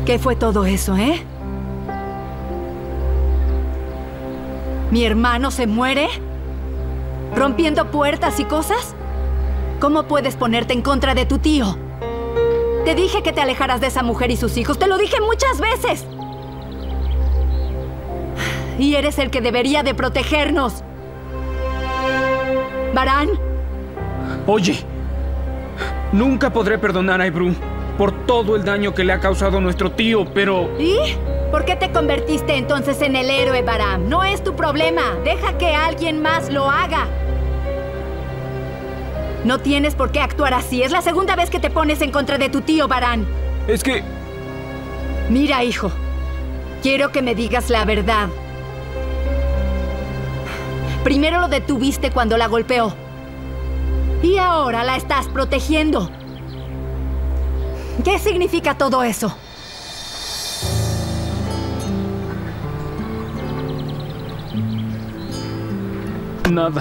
¿Qué fue todo eso, ¿Mi hermano se muere? ¿Rompiendo puertas y cosas? ¿Cómo puedes ponerte en contra de tu tío? Te dije que te alejaras de esa mujer y sus hijos. ¡Te lo dije muchas veces! Y eres el que debería de protegernos. Varán. Oye, nunca podré perdonar a Ebru por todo el daño que le ha causado a nuestro tío, pero... ¿Y? ¿Por qué te convertiste entonces en el héroe, Varán? No es tu problema. Deja que alguien más lo haga. No tienes por qué actuar así. Es la segunda vez que te pones en contra de tu tío, Varán. Es que... Mira, hijo. Quiero que me digas la verdad. Primero lo detuviste cuando la golpeó. Y ahora la estás protegiendo. ¿Qué significa todo eso? Nada.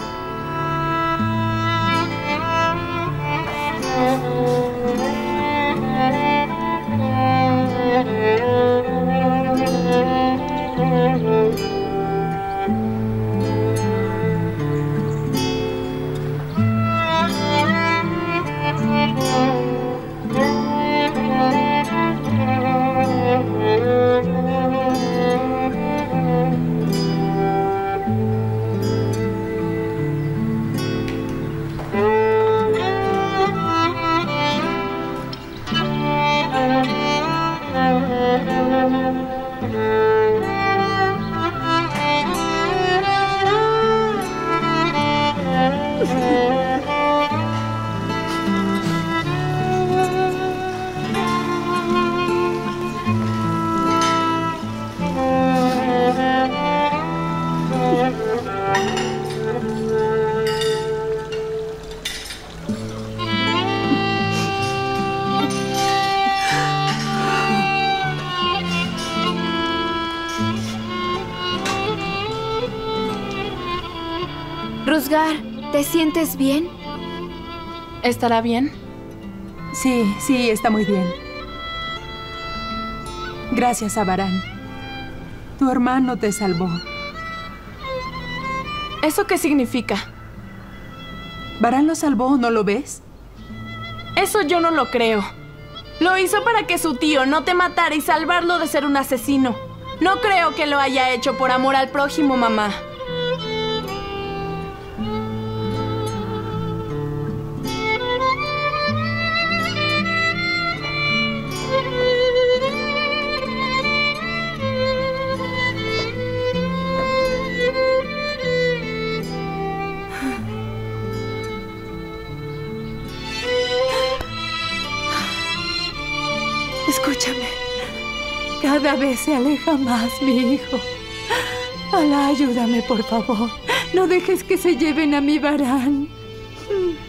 Ruzgar, ¿te sientes bien? ¿Estará bien? Sí, está muy bien. Gracias a Varán. Tu hermano te salvó. ¿Eso qué significa? Varán lo salvó, ¿no lo ves? Eso yo no lo creo. Lo hizo para que su tío no te matara y salvarlo de ser un asesino. No creo que lo haya hecho por amor al prójimo, mamá. Escúchame. Cada vez se aleja más mi hijo. Alá, ayúdame, por favor. No dejes que se lleven a mi Varán.